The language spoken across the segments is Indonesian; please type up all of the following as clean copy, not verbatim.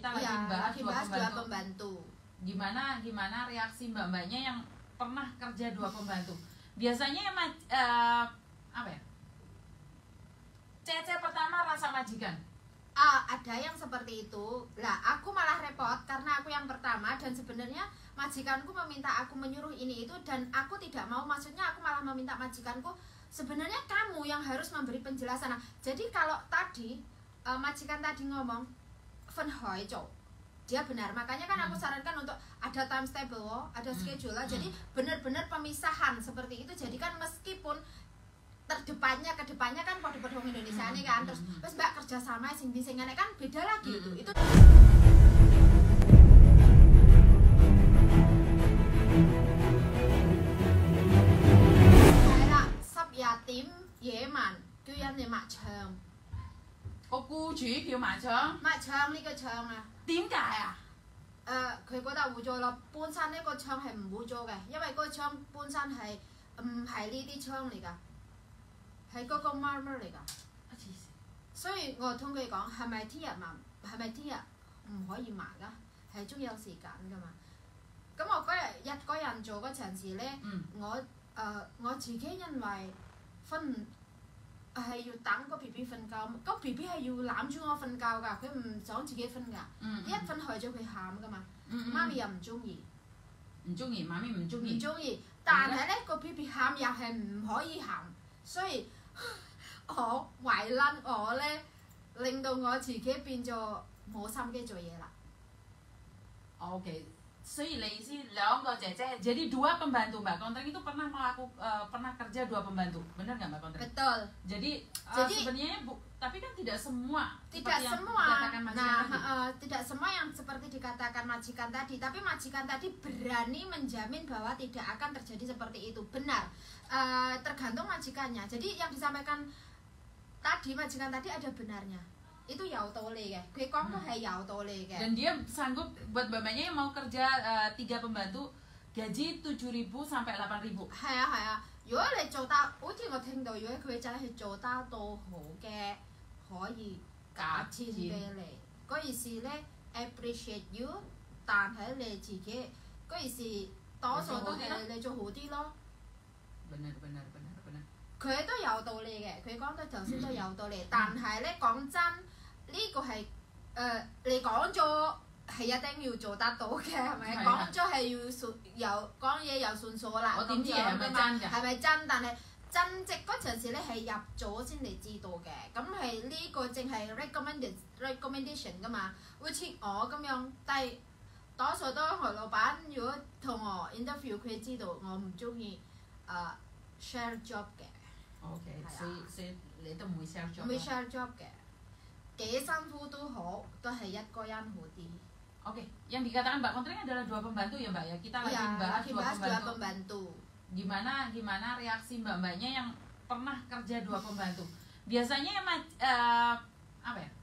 kita lagi bahas dua pembantu. Gimana reaksi mbak-mbaknya yang pernah kerja dua pembantu. Biasanya apa ya? CC pertama rasa majikan. Ada yang seperti itu. Lah, aku malah repot karena aku yang pertama dan sebenarnya majikanku meminta aku menyuruh ini itu dan aku tidak mau. Maksudnya aku malah meminta majikanku, sebenarnya kamu yang harus memberi penjelasan. Nah, jadi kalau tadi majikan tadi ngomong Van Hoi Chow, dia benar. Makanya kan aku sarankan untuk ada timetable, ada schedule. Jadi benar-benar pemisahan seperti itu. Jadi kan meskipun kedepannya kan pada Indonesia ini kan terus mbak kerja sama sing kan beda lagi itu kayak sub yatim Yemen叫人哋抹牆個僱主叫麻將呢個牆啊點解啊？ 佢覺得污糟咯，本身呢個窗係唔污糟嘅，因為嗰個窗本身係唔係呢啲窗嚟㗎。係嗰個 marmer 嚟㗎，所以我同佢講係咪聽日唔可以抹㗎？係仲有時間㗎嘛。咁我嗰日一個人做嗰陣時咧，我自己因為係要等個 B B 瞓覺，個 B B 係要攬住我瞓覺㗎，佢唔想自己瞓㗎，一瞓害咗佢喊㗎嘛，媽咪又唔中意， 媽咪唔中意， 但係咧個 B B 喊又係唔可以喊，所以我為撚我咧，令到我自己變咗冇心機做嘢啦。 Oke,所以你意思兩個姐姐, jadi dua pembantu Mbak Kontreng itu pernah kerja dua pembantu, benar nggak Mbak Kontreng? Betul. Jadi sebenarnya tapi kan tidak semua. Tidak semua yang seperti dikatakan majikan tadi, tapi majikan tadi berani menjamin bahwa tidak akan terjadi seperti itu. Benar. Tergantung majikannya. Jadi yang disampaikan tadi majikan tadi ada benarnya. Itu有道理嘅，佢講都係有道理嘅。 Dan dia sanggup buat mbaknya yang mau kerja 3 pembantu gaji 7.000 sampai 8.000。 係啊，如果你做得，好似我聽到，如果佢真係做得到好嘅，可以加錢俾你。嗰意思咧 appreciate you， 但係你自己嗰意思多數都係你做好啲咯。 benar。 佢都有道理嘅，佢講得頭先都有道理，但係咧講真。呢個係你講咗係一定要做得到嘅，係咪？講咗係要講嘢又算數啦。 我點知係咪真㗎？ 係咪真？但係真職嗰陣時咧係入咗先嚟知道嘅，咁係呢個淨係 recommendation 㗎嘛。好似我咁樣，但係多數都係老闆如果同我 interview， 佢知道我唔中意share job 嘅。 OK， 所以你都唔會 share job。 唔會 share job 嘅。幾辛苦都好，都係一個人好啲。 Oke, yang dikatakan Mbak Kontreng adalah 2 pembantu ya Mbak ya. Kita lagi bahas 2 pembantu. Gimana reaksi mbak-mbaknya yang pernah kerja 2 pembantu. Biasanya apa ya?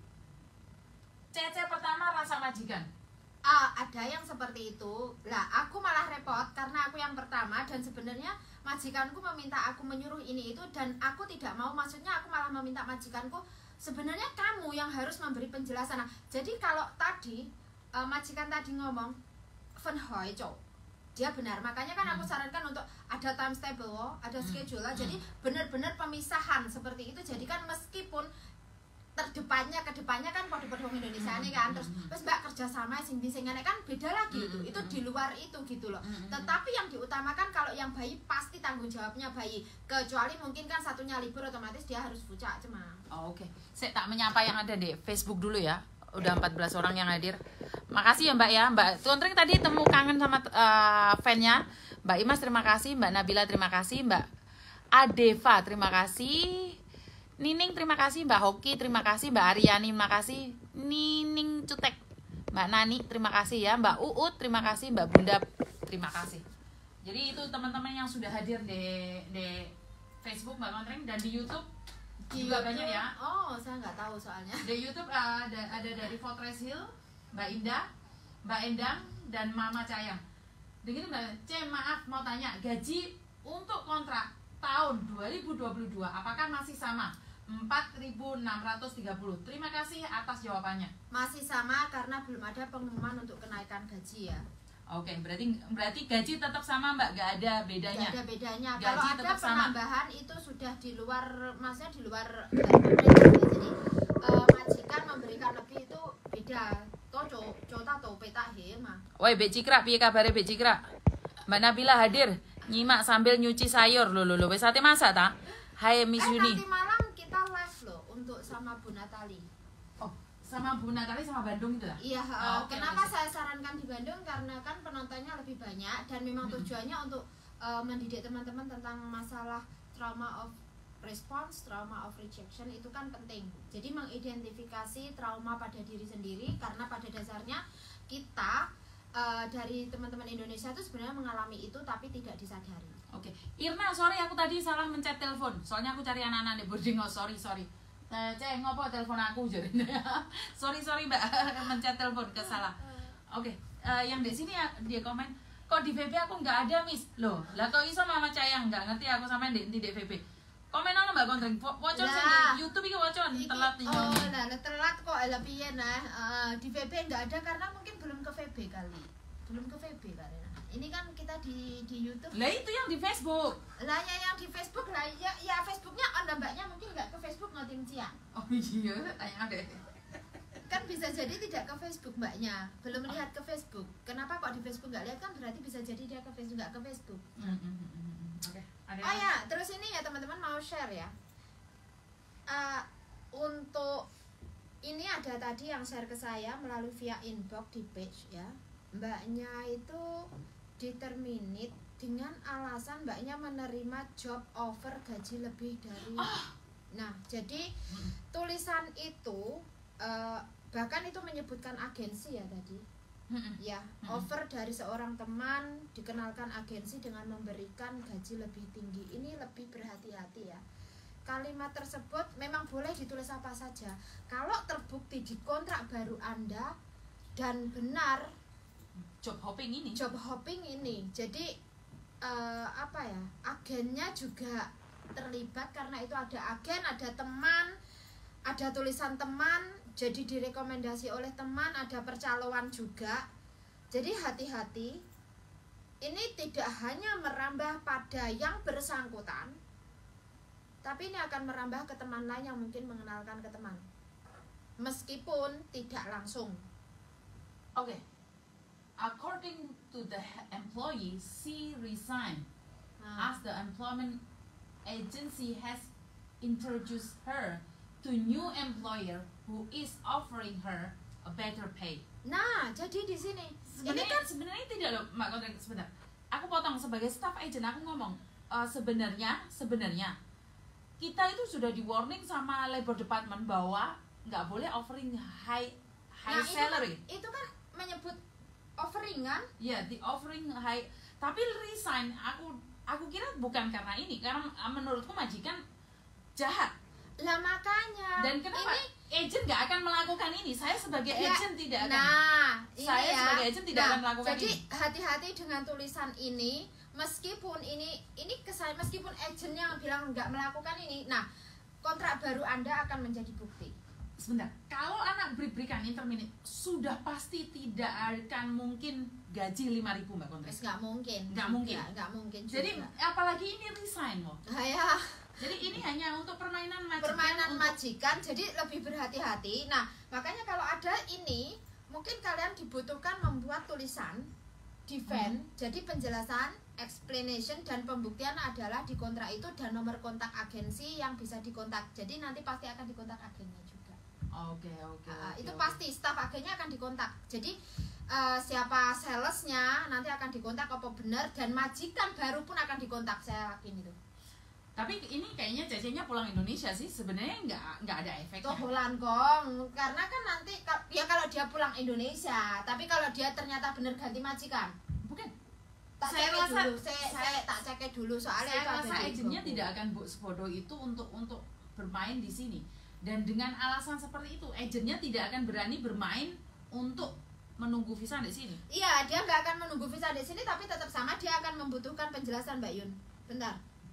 CC pertama rasa majikan. Ada yang seperti itu. Lah, aku malah repot karena aku yang pertama dan sebenarnya majikanku meminta aku menyuruh ini itu dan aku tidak mau. Maksudnya aku malah meminta majikanku, sebenarnya kamu yang harus memberi penjelasan. Nah, jadi kalau tadi majikan tadi ngomong Van Hoi Chow, dia benar. Makanya kan aku sarankan untuk ada timetable, ada schedule. Jadi benar-benar pemisahan seperti itu. Jadi kan meskipun kedepannya kan pada Indonesia ini kan terus mbak kerja sama sing kan beda lagi itu di luar itu gitu loh. Tetapi yang diutamakan kalau yang bayi pasti tanggung jawabnya bayi, kecuali mungkin kan satunya libur otomatis dia harus buka cuma. Oke. Saya tak menyapa yang ada di Facebook dulu ya. Udah 14 orang yang hadir. Makasih ya Mbak ya. Mbak Kontreng tadi temu kangen sama fannya. Mbak Imas terima kasih, Mbak Nabila terima kasih, Mbak Adeva terima kasih. Nining terima kasih, Mbak Hoki terima kasih, Mbak Aryani terima kasih, Nining Cutek, Mbak Nani terima kasih ya, Mbak Uut terima kasih, Mbak Bunda terima kasih. Jadi itu teman-teman yang sudah hadir di Facebook Mbak Kontreng dan di YouTube juga banyak ya. Oh, saya nggak tahu soalnya. Di YouTube ada dari Fortress Hill, Mbak Indah, Mbak Endang dan Mama Cayang. Begini Mbak C, maaf mau tanya, gaji untuk kontrak tahun 2022 apakah masih sama? 4.630. Terima kasih atas jawabannya. Masih sama karena belum ada pengumuman untuk kenaikan gaji ya. Oke, berarti gaji tetap sama Mbak, gak ada bedanya. Gak ada bedanya. Gaji Kalau ada tetap sama. penambahan itu sudah di luar, maksudnya di luar jadi majikan memberikan lebih itu beda. Cota to petak he mah. Woi, Bek Cikra, piye kabare Bek Cikra? Mbak Nabila hadir, nyimak sambil nyuci sayur. Loh, wis ate masak ta? Hai Miss Yuni. Nanti malam kita live loh untuk sama Bu Natali. Oh, sama Bu Natali sama Bandung itu lah. Iya, Oke, kenapa oke. saya sarankan di Bandung? Karena kan penontonnya lebih banyak dan memang tujuannya untuk mendidik teman-teman tentang masalah trauma of response, trauma of rejection itu kan penting. Jadi mengidentifikasi trauma pada diri sendiri karena pada dasarnya kita dari teman-teman Indonesia itu sebenarnya mengalami itu tapi tidak disadari. Oke, Irna, sorry aku tadi salah mencet telepon. Soalnya aku cari anak-anak di boarding. Oh, sorry. Ngopo telepon aku jadi. sorry Mbak, mencet telepon kesalah. Oke, yang di sini ya, dia komen, kok di VP aku nggak ada Miss. Loh, lah kok iso Mama Cayang nggak ngerti aku sampai di VP. Komen ana Mbak Kontreng, wocon sing di YouTube iki wocon telat nih. Oh, nah telat kok lah piye nah. Di VB nggak ada karena mungkin belum ke VB kali. Belum ke VB kali. Ini kan kita di YouTube. Lah itu yang di Facebook. Lah ya yang di Facebook lah ya Facebooknya Anda Mbaknya mungkin nggak ke Facebook ngotim ciang. Oh iya, tanya deh. Kan bisa jadi tidak ke Facebook Mbaknya, belum lihat ke Facebook. Kenapa kok di Facebook nggak lihat, kan berarti bisa jadi dia ke Facebook nggak ke Facebook. Oke. Oh ya, terus ini ya teman-teman mau share ya. Untuk ini ada tadi yang share ke saya melalui via inbox di page ya. Mbaknya itu di-terminate dengan alasan mbaknya menerima job offer gaji lebih dari. Nah, jadi tulisan itu bahkan itu menyebutkan agensi ya tadi. Ya, offer dari seorang teman dikenalkan agensi dengan memberikan gaji lebih tinggi. Ini lebih berhati-hati ya. Kalimat tersebut memang boleh ditulis apa saja. Kalau terbukti di kontrak baru Anda dan benar job hopping ini. Jadi apa ya? Agennya juga terlibat karena itu ada agen, ada teman, ada tulisan teman, jadi direkomendasi oleh teman, ada percaloan juga. Jadi hati-hati. Ini tidak hanya merambah pada yang bersangkutan, tapi ini akan merambah ke teman lain yang mungkin mengenalkan ke teman. Meskipun tidak langsung. Okay. According to the employee, she resigned as the employment agency has introduced her to new employer who is offering her a better pay. Nah, jadi di sini sebenarnya tidak loh, Mbak Kontrak, sebentar. Aku potong sebagai staff agent, aku ngomong sebenarnya kita itu sudah di warning sama labor department bahwa nggak boleh offering high salary. Itu kan menyebut offering kan? Ya, di offering high, tapi resign. Aku kira bukan karena ini, karena menurutku majikan jahat. Lah makanya. Dan kenapa agent nggak akan melakukan ini? Saya sebagai agent tidak akan. Sebagai agent tidak akan melakukan jadi ini. Jadi hati-hati dengan tulisan ini. Meskipun ini meskipun agentnya bilang nggak melakukan ini, nah kontrak baru Anda akan menjadi bukti. Sebentar, kalau anak berikan interminate sudah pasti tidak akan mungkin gaji 5.000 Mbak Kontrak. Nggak mungkin. Jadi apalagi ini resign loh. Ya. Jadi ini hanya untuk permainan majikan, jadi lebih berhati-hati. Nah, makanya kalau ada ini, mungkin kalian dibutuhkan membuat tulisan defend. Jadi penjelasan, explanation dan pembuktian adalah di kontrak itu dan nomor kontak agensi yang bisa dikontak. Jadi nanti pasti akan dikontak agennya juga. Oke. Itu pasti staff agennya akan dikontak. Jadi siapa salesnya nanti akan dikontak apa benar, dan majikan baru pun akan dikontak, saya yakin itu. Tapi ini kayaknya cecenya pulang Indonesia sih, sebenarnya nggak ada efeknya. Tuh pulang kong, karena kan nanti ya kalau dia pulang Indonesia, tapi kalau dia ternyata benar ganti majikan, bukan. Saya tak cek dulu soalnya saya itu rasa agentnya tidak akan sebodoh itu untuk bermain di sini. Dan dengan alasan seperti itu, agentnya tidak akan berani bermain untuk menunggu visa di sini. Iya, dia nggak akan menunggu visa di sini, tapi tetap sama dia akan membutuhkan penjelasan Mbak Yun. Bentar.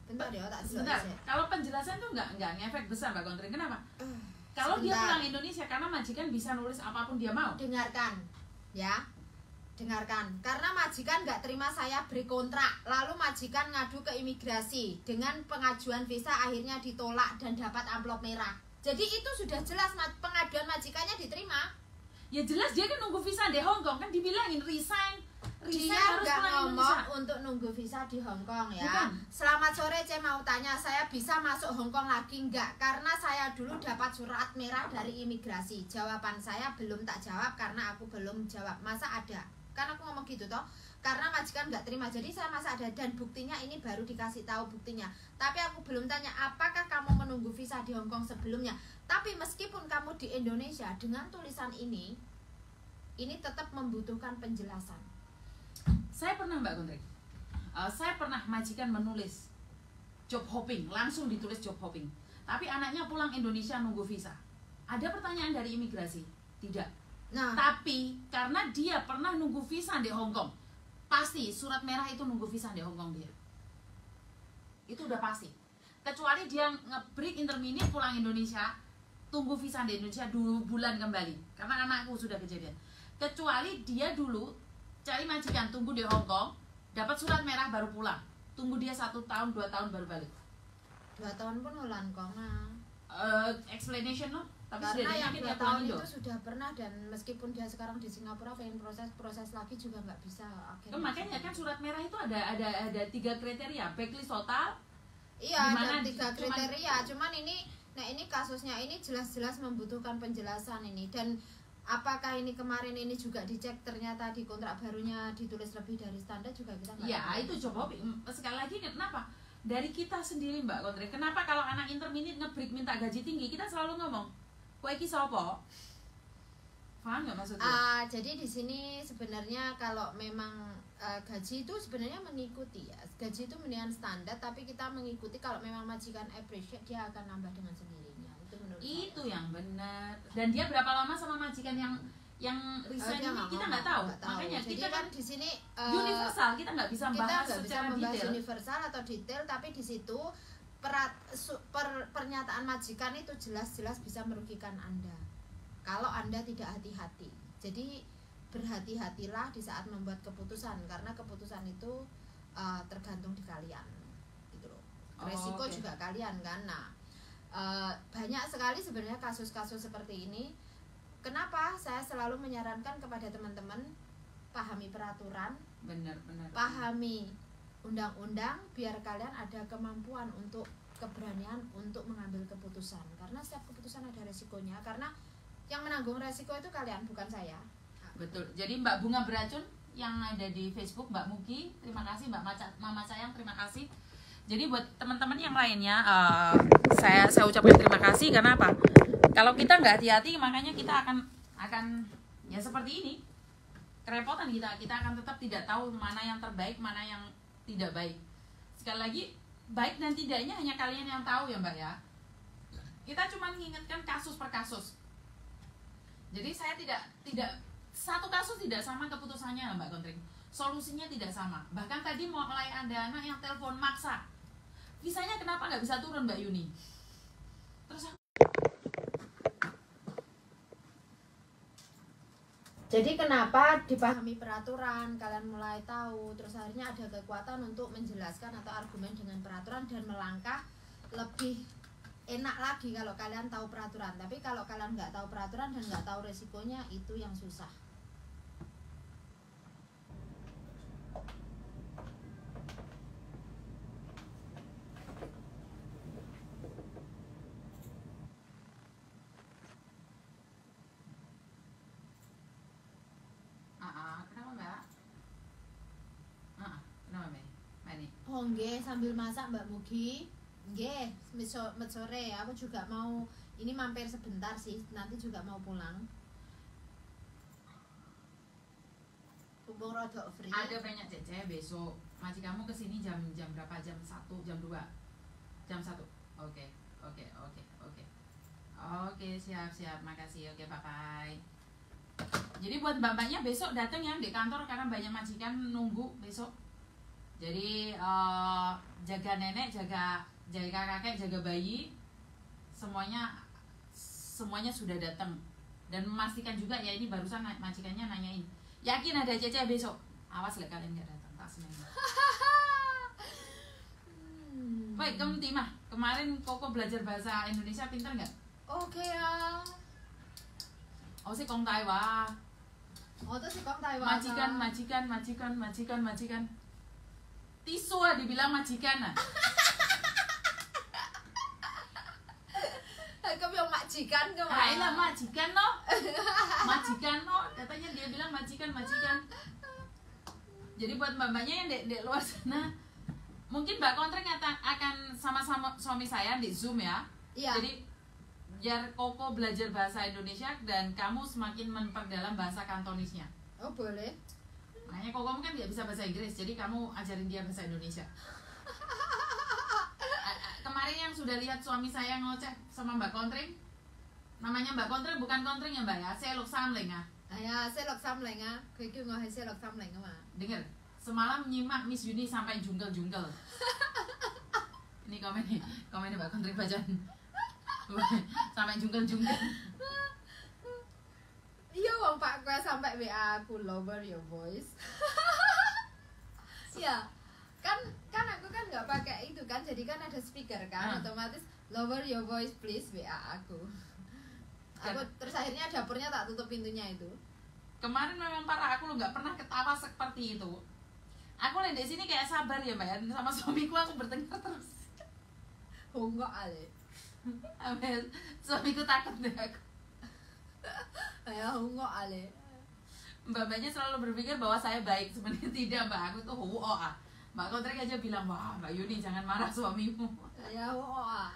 Bentar ya, tak sebentar. Kalau penjelasan tuh nggak ngefek besar Mbak Kontring. Kenapa? Kalau dia pulang Indonesia, karena majikan bisa nulis apapun dia mau. Dengarkan, ya. Dengarkan, karena majikan nggak terima saya beri kontrak, lalu majikan ngadu ke imigrasi dengan pengajuan visa akhirnya ditolak dan dapat amplop merah. Jadi itu sudah jelas pengaduan majikannya diterima. Ya jelas dia kan nunggu visa di Hong Kong, kan dibilangin resign dia harus nggak pulang ngomong Indonesia. untuk nunggu visa di Hong Kong ya. Bukan. Selamat sore, saya mau tanya, saya bisa masuk Hong Kong lagi nggak? Karena saya dulu dapat surat merah dari imigrasi. Jawaban saya belum tak jawab karena aku belum jawab. Masa ada? Kan aku ngomong gitu toh. Karena majikan nggak terima, jadi saya masa ada, dan buktinya ini baru dikasih tahu buktinya. Tapi aku belum tanya apakah kamu menunggu visa di Hong Kong sebelumnya. Tapi meskipun kamu di Indonesia dengan tulisan ini tetap membutuhkan penjelasan. Saya pernah Mbak Kontring, saya pernah majikan menulis job hopping, langsung ditulis job hopping. Tapi anaknya pulang Indonesia nunggu visa. Ada pertanyaan dari imigrasi? Tidak. Nah, tapi karena dia pernah nunggu visa di Hong Kong, pasti surat merah itu nunggu visa di Hong Kong dia. Itu udah pasti. Kecuali dia nge-break intermediate pulang Indonesia, tunggu visa di Indonesia 2 bulan kembali. Karena anakku sudah kejadian. Kecuali dia dulu cari majikan, tunggu di Hong Kong, dapat surat merah baru pulang, tunggu dia 1 tahun 2 tahun baru balik. 2 tahun pun Holland kok nah. Explanation loh. Tapi Karena yang 2 tahun Indo. itu sudah pernah, dan meskipun dia sekarang di Singapura pengen proses lagi juga nggak bisa akhirnya. Makanya kan surat merah itu ada 3 kriteria, blacklist total. Iya, ada 3 kriteria. Cuman ini, nah ini kasusnya ini jelas-jelas membutuhkan penjelasan ini. Dan apakah ini kemarin ini juga dicek ternyata di kontrak barunya ditulis lebih dari standar juga kita nggak tahu. Ya itu coba sekali lagi, kenapa dari kita sendiri Mbak Kontring, kenapa kalau anak intermediate nge-break minta gaji tinggi kita selalu ngomong kowe iki sapa? Paham nggak maksudnya? Jadi di sini sebenarnya kalau memang gaji itu sebenarnya mengikuti ya, gaji itu mendingan standar, tapi kita mengikuti kalau memang majikan appreciate dia akan nambah dengan sendirinya. Itu menurut Itu saya. yang benar. Dan dia berapa lama sama majikan yang resign ini kita nggak tahu. Makanya jadi kita kan di sini universal, kita nggak bisa kita bahas nggak bisa secara membahas detail. universal atau detail, tapi di situ pernyataan majikan itu jelas-jelas bisa merugikan Anda kalau Anda tidak hati-hati. Jadi berhati-hatilah di saat membuat keputusan, karena keputusan itu tergantung di kalian gitu loh. Resiko Okay. juga kalian kan. Nah, banyak sekali sebenarnya kasus-kasus seperti ini. Kenapa saya selalu menyarankan kepada teman-teman pahami peraturan, Benar. pahami undang-undang, biar kalian ada kemampuan untuk keberanian untuk mengambil keputusan, karena setiap keputusan ada resikonya, karena yang menanggung resiko itu kalian, bukan saya. Betul. Jadi Mbak Bunga Beracun yang ada di Facebook, Mbak Mugi, terima kasih, Mbak Mama Sayang, terima kasih. Jadi buat teman-teman yang lainnya, saya ucapkan terima kasih. Karena apa? Kalau kita nggak hati-hati, makanya kita akan ya seperti ini, kerepotan kita akan tetap tidak tahu mana yang terbaik, mana yang tidak baik. Sekali lagi, baik dan tidaknya hanya kalian yang tahu ya Mbak ya. Kita cuma mengingatkan kasus per kasus. Jadi saya tidak satu kasus tidak sama keputusannya Mbak Kontring. Solusinya tidak sama. Bahkan tadi mulai ada anak yang telepon maksa, visanya kenapa nggak bisa turun Mbak Yuni? Terus Jadi kenapa dipahami peraturan, kalian mulai tahu, terus akhirnya ada kekuatan untuk menjelaskan atau argumen dengan peraturan dan melangkah lebih enak lagi kalau kalian tahu peraturan. Tapi kalau kalian nggak tahu peraturan dan nggak tahu resikonya, itu yang susah. kenapa Mbak? Kenapa Mbak? Mbak Oh nggih, sambil masak Mbak Mugi. Nggih, sore aku juga mau ini mampir sebentar sih, nanti juga mau pulang. Kumpul rodok free. Ada banyak cece besok. Majikanmu kesini jam berapa? Jam 1, jam 2, jam 1. Oke. Oke, siap. Makasih. Oke, bye. Jadi buat mbak-mbaknya besok datang ya di kantor, karena banyak majikan nunggu besok. Jadi jaga nenek, jaga kakek, jaga bayi, semuanya sudah datang. Dan memastikan juga ya, ini barusan majikannya nanyain, yakin ada Cece besok? Awas lah kalian nggak datang, tak seneng. Baik, kamu Timah, kemarin Koko belajar bahasa Indonesia pintar nggak? Oke ya. Oh sih Kong Taiwan. Oh tuh si Kong Taiwan. Majikan. Tisu ah dibilang majikan ah. Kamu yang majikan ke Ah, ilah majikan no. Katanya dia bilang majikan. Jadi buat mbak-mbaknya yang di luar sana, mungkin Mbak Kontreng akan sama-sama suami saya di Zoom ya. Iya. Jadi biar Koko belajar bahasa Indonesia dan kamu semakin memperdalam bahasa Kantonisnya. Oh boleh. Makanya Koko kan nggak bisa bahasa Inggris, jadi kamu ajarin dia bahasa Indonesia. Kemarin yang sudah lihat suami saya ngoceh sama Mbak Kontreng, namanya Mbak Kontreng bukan Kontreng ya Mbak ya, Selok Samleng ah. Ya, Selok Samleng ah. Kau ngomong Selok Samleng mah. Dengar, semalam nyimak Miss Yuni sampai jungkel. Ini komennya Mbak Kontreng bacaan. Sampai jungkel. Iya wong Pak gue sampai WA aku lower your voice. Ya, kan aku kan nggak pakai itu kan, jadi kan ada speaker kan, otomatis lower your voice please WA aku. Terus akhirnya dapurnya tak tutup pintunya itu. Kemarin memang parah, aku nggak pernah ketawa seperti itu. Aku di sini kayak sabar ya Mbak ya, sama suamiku aku bertengkar terus. Enggak ale. Suamiku takut deh aku. Ya enggak ale. Mbak-mbaknya selalu berpikir bahwa saya baik, sebenarnya tidak Mbak, aku tuh ah. Mbak Kontreng aja bilang, wah Mbak Yuni jangan marah suamimu. Ya ah.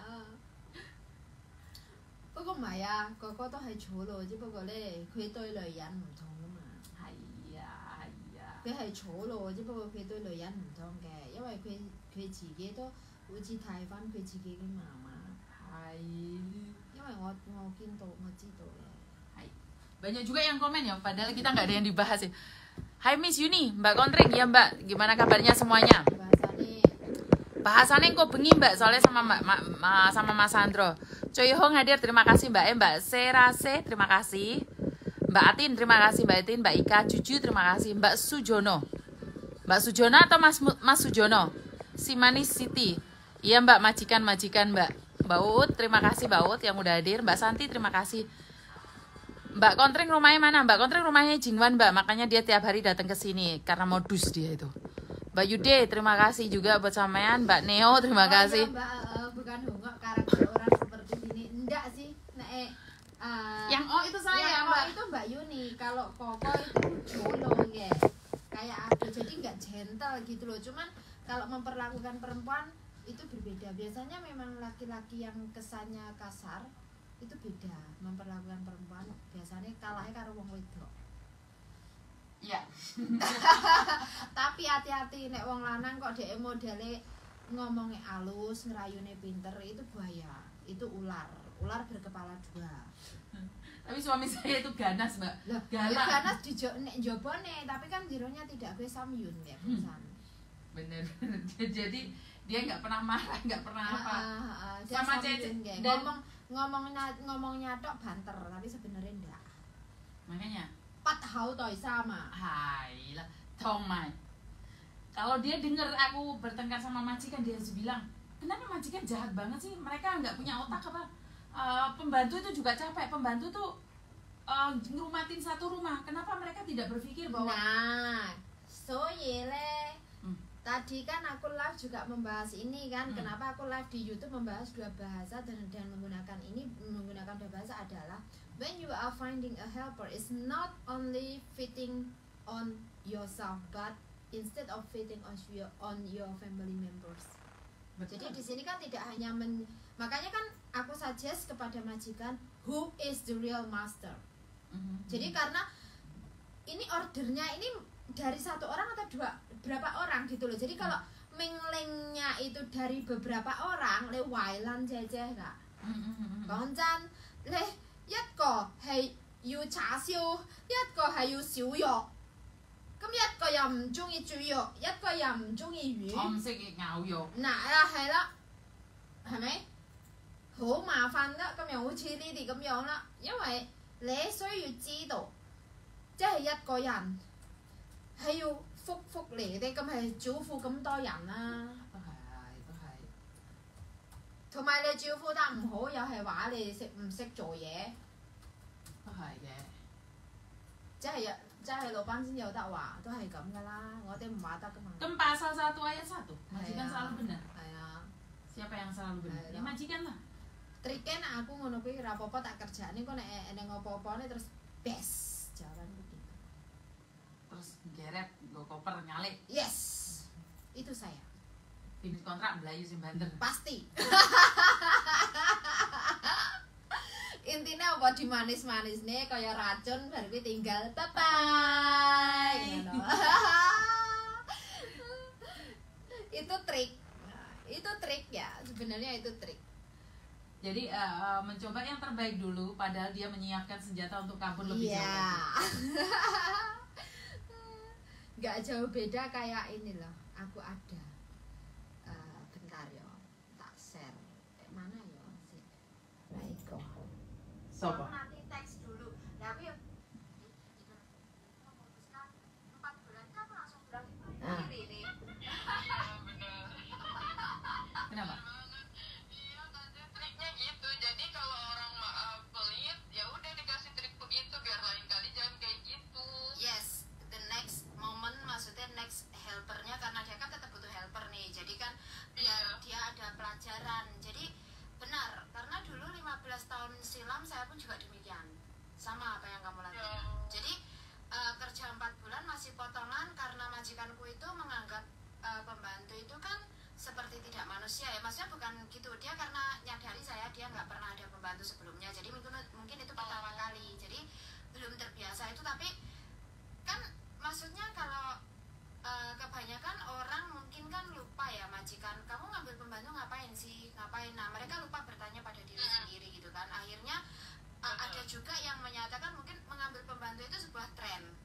Bữa mà ya,個都係坐咯，只不過咧佢對女人唔同啊嘛。 係啊。 佢係坐咯，只不過佢對女人唔同嘅，因為佢自己都好似睇翻佢自己嘅媽媽。 係。 因為我見到我知道嘅。 係。Banyak juga yang komen ya, padahal kita nggak ada yang dibahas ya. Hai Miss Yuni, Mbak Kontreng ya Mbak, gimana kabarnya semuanya? Bahasannya kok bengi Mbak, soalnya sama Mas Sandro. Choi Hong hadir, terima kasih Mbak Mbak Serase, terima kasih. Mbak Atin, terima kasih Mbak Atin, Mbak Ika, Cucu, terima kasih. Mbak Sujono atau Mas Sujono? Si Manis Siti. Iya Mbak, majikan Mbak. Mbak Uut, terima kasih Mbak Uut yang udah hadir. Mbak Santi, terima kasih. Mbak Kontreng rumahnya mana? Mbak Kontreng rumahnya Jingwan Mbak, makanya dia tiap hari datang ke sini karena modus dia itu. Mbak Yude, terima kasih juga buat sampean. Mbak Neo, terima kasih. Mbak, bukan hongok karakter orang seperti ini. Enggak sih. Yang itu saya, Mbak. Itu Mbak Yuni. Kalau Koko itu jolo ya. Kayak aku. Jadi enggak gentle gitu loh. Cuman kalau memperlakukan perempuan itu berbeda. Biasanya memang laki-laki yang kesannya kasar itu beda. Memperlakukan perempuan biasanya kalahnya karo wong wedok. Iya. Tapi hati-hati nek wong lanang kok dhek modele ngomongnya halus, ngerayune pinter, itu bahaya. Itu ular berkepala dua. Tapi suami saya itu ganas, Mbak. Loh, galak. Ganas di jobone, tapi kan jironya tidak gue samyun ya, pesan. Bener. Jadi dia nggak pernah marah, nggak pernah apa. Sama Cece dan ngomongnya tok banter, tapi sebenarnya enggak. Makanya Pat hau toy sama. Hai lah, Tomai. Kalau dia dengar aku bertengkar sama majikan, dia harus bilang, kenapa majikan jahat banget sih? Mereka nggak punya otak apa? Pembantu itu juga capek. Pembantu tuh ngerumatin satu rumah. Kenapa mereka tidak berpikir bahwa? Nah, tadi kan aku live juga membahas ini kan. Kenapa aku live di YouTube membahas dua bahasa dan menggunakan dua bahasa adalah when you are finding a helper, it's not only fitting on yourself, but instead of fitting on your family members. Betul. Jadi di sini kan tidak hanya makanya kan aku suggest kepada majikan who is the real master. Jadi karena ini ordernya ini dari satu orang atau berapa orang gitu loh. Jadi kalau menglengnya itu dari beberapa orang, le wailan jejeh kak. Koncan le一個係要叉燒，一個係要小肉，咁一個又唔中意煮肉，一個又唔中意魚。 我唔識咬肉。 嗱啊，係啦，係咪？好麻煩啦，咁樣好似呢啲咁樣啦，因為你需要知道，即係一個人係要福嚟的，咁係招呼咁多人啦。 都係。 同埋你招呼得唔好，又係話你識唔識做嘢。 都係嘅。 即係老闆先有得話，都係咁噶啦，我哋唔話得噶嘛。 Gempa salah satu ayat satu, majikan selalu benar. 係啊。 Siapa yang selalu benar? Ya majikan lah. Triknya nah aku ngono kuwi ora apa-apa tak kerjane kok nek eneng apa-apane terus bes jalan begitu. Terus geret, gue koper nyalik. Yes. Itu saya. Finish kontrak belayu sing banter. Pasti. Intinya apa di manis-manis nih kayak racun baru gue tinggal bye bye. Itu trik. Itu trik ya, sebenarnya itu trik. Jadi mencoba yang terbaik dulu, padahal dia menyiapkan senjata untuk kabur lebih jauh lagi. Nggak jauh beda kayak ini loh, aku ada. Bentar ya, tak share. Mana ya sih? Baik. Sopo? Nanti teks dulu. Nah, aku ya memutuskan 4 bulan kan langsung bilang ini. Kenapa? Iya, tadi triknya gitu. Jadi kalau orang pelit, ya udah dikasih trik begitu biar lain kali jangan kayak gitu. Yes, the next moment maksudnya next helpernya karena dia kan tetap butuh helper nih. Jadi kan dia ada pelajaran. Jadi benar, karena dulu 15 tahun silam saya pun juga demikian. Sama apa yang kamu lakukan. Jadi kerja 4 bulan masih potongan karena majikanku itu menganggap pembantu itu kan seperti tidak manusia ya, maksudnya bukan gitu, dia karena nyadari saya dia nggak pernah ada pembantu sebelumnya, jadi mungkin itu pertama kali, jadi belum terbiasa itu. Tapi kan maksudnya kalau kebanyakan orang mungkin kan lupa ya, majikan kamu ngambil pembantu ngapain sih, ngapain, nah mereka lupa bertanya pada diri sendiri gitu kan. Akhirnya ada juga yang menyatakan mungkin mengambil pembantu itu sebuah tren.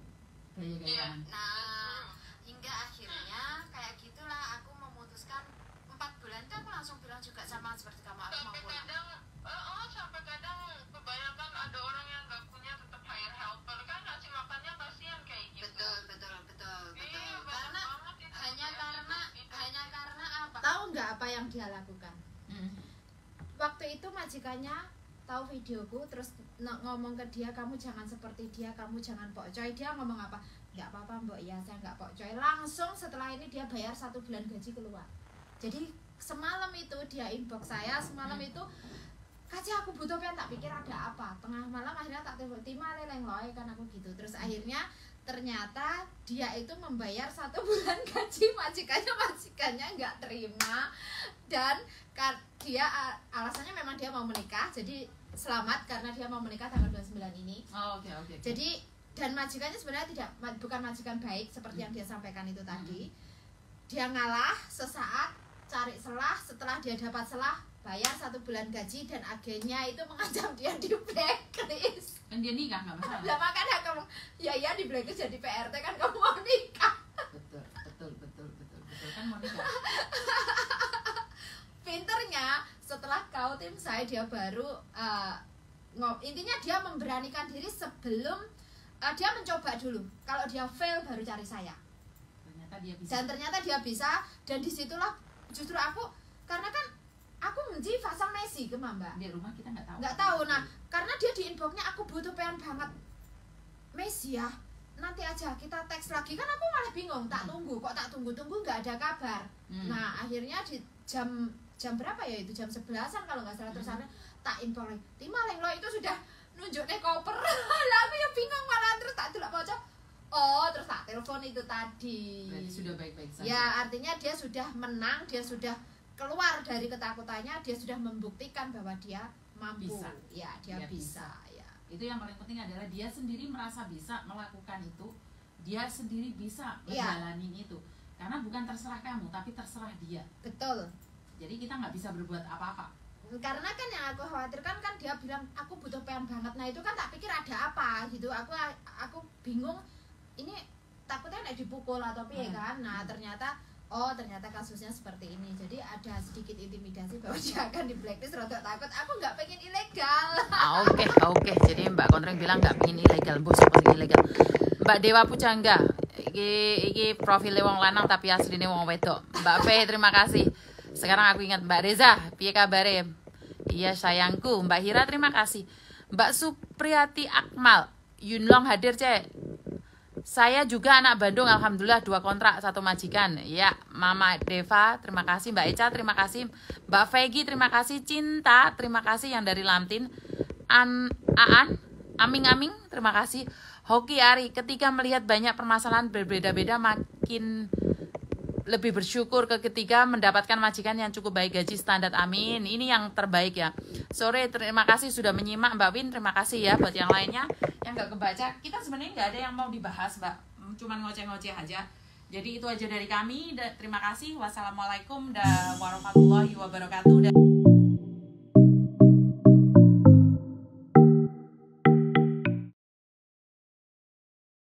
Nah hingga akhirnya kayak gitulah aku memutuskan 4 bulan itu aku langsung bilang juga sama seperti kamu, aku mau pulang. Sampai kadang kebanyakan ada orang yang nggak punya tetap hire helper kan, ngasih makannya kasihan kayak gitu. Betul. Iya, Karena banget itu. hanya karena apa? Tahu nggak apa yang dia lakukan? Waktu itu majikannya tahu videoku terus ngomong ke dia, kamu jangan seperti dia, kamu jangan pokcoy. Dia ngomong apa? Nggak apa-apa mbok, ya saya nggak pokcoy. Langsung setelah ini dia bayar 1 bulan gaji keluar. Jadi semalam itu dia inbox saya, semalam itu Kaci aku butuh pen, tak pikir ada apa. Tengah malam akhirnya tak telepon Tima leleng loy kan aku gitu. Terus akhirnya ternyata dia itu membayar 1 bulan gaji majikannya nggak terima, dan dia alasannya memang dia mau menikah, jadi selamat karena dia mau menikah tanggal 29 ini. Oke. Jadi dan majikannya sebenarnya bukan majikan baik seperti yang dia sampaikan itu tadi. Dia ngalah sesaat, cari celah, setelah dia dapat celah bayar 1 bulan gaji, dan agennya itu mengancam dia di blacklist. Kan dia nikah nggak masalah. Lah makanya kamu ya di blacklist jadi PRT kan kamu mau nikah. Betul kan mau nikah. Pinternya setelah kau tim saya dia baru intinya dia memberanikan diri sebelum dia mencoba dulu. Kalau dia fail baru cari saya. Ternyata dia bisa, dan disitulah justru aku, karena kan aku benci pasang Messi ke Mbak. Di rumah kita nggak tahu. Nggak tahu. Nah, karena dia di inboxnya aku butuh pengen banget Messi ya. Nanti aja kita teks lagi, kan aku malah bingung. Tak tunggu nggak ada kabar. Nah, akhirnya di jam berapa ya itu, jam 11-an kalau nggak salah, terus tak inbox lagi. Tima leng lo itu sudah nunjuk deh koper. Lah aku ya bingung malah, terus tak delok pojok. Oh, terus tak telepon itu tadi. Berarti sudah baik-baik saja. Ya, artinya dia sudah menang, dia sudah keluar dari ketakutannya, dia sudah membuktikan bahwa dia mampu. Bisa. Ya, dia bisa. Ya. Itu yang paling penting adalah dia sendiri merasa bisa melakukan itu, dia sendiri bisa Iya. menjalanin itu. Karena bukan terserah kamu, tapi terserah dia. Betul. Jadi kita nggak bisa berbuat apa-apa. Karena kan yang aku khawatirkan kan dia bilang aku butuh pengen banget. Nah, itu kan tak pikir ada apa gitu. Aku bingung. Ini takutnya nek dipukul atau piye kan. Nah ternyata kasusnya seperti ini. Jadi ada sedikit intimidasi bahwa dia akan di blacklist. Rada takut, aku nggak pengen ilegal. Oke. Jadi Mbak Kontreng bilang nggak pengen ilegal, bos sing ilegal. Mbak Dewa Pujangga, iki profile wong lanang tapi asline wong wedok. Mbak Fe, terima kasih. Sekarang aku ingat Mbak Reza, piye kabare? Iya sayangku. Mbak Hira, terima kasih. Mbak Supriyati Akmal, Yunlong hadir, Cek. Saya juga anak Bandung, alhamdulillah 2 kontrak 1 majikan. Ya, Mama Deva, terima kasih. Mbak Eca, terima kasih. Mbak Vegi, terima kasih. Cinta, terima kasih yang dari Lamtin. Aan, Aming, terima kasih. Hoki Ari, ketika melihat banyak permasalahan berbeda-beda, makin lebih bersyukur ketika mendapatkan majikan yang cukup baik, gaji standar, amin. Ini yang terbaik ya. Sore, terima kasih sudah menyimak. Mbak Win, terima kasih ya. Buat yang lainnya yang nggak kebaca, kita sebenarnya nggak ada yang mau dibahas, Mbak. Cuman ngoceh-ngoceh aja. Jadi itu aja dari kami. Terima kasih. Wassalamualaikum warahmatullahi wabarakatuh.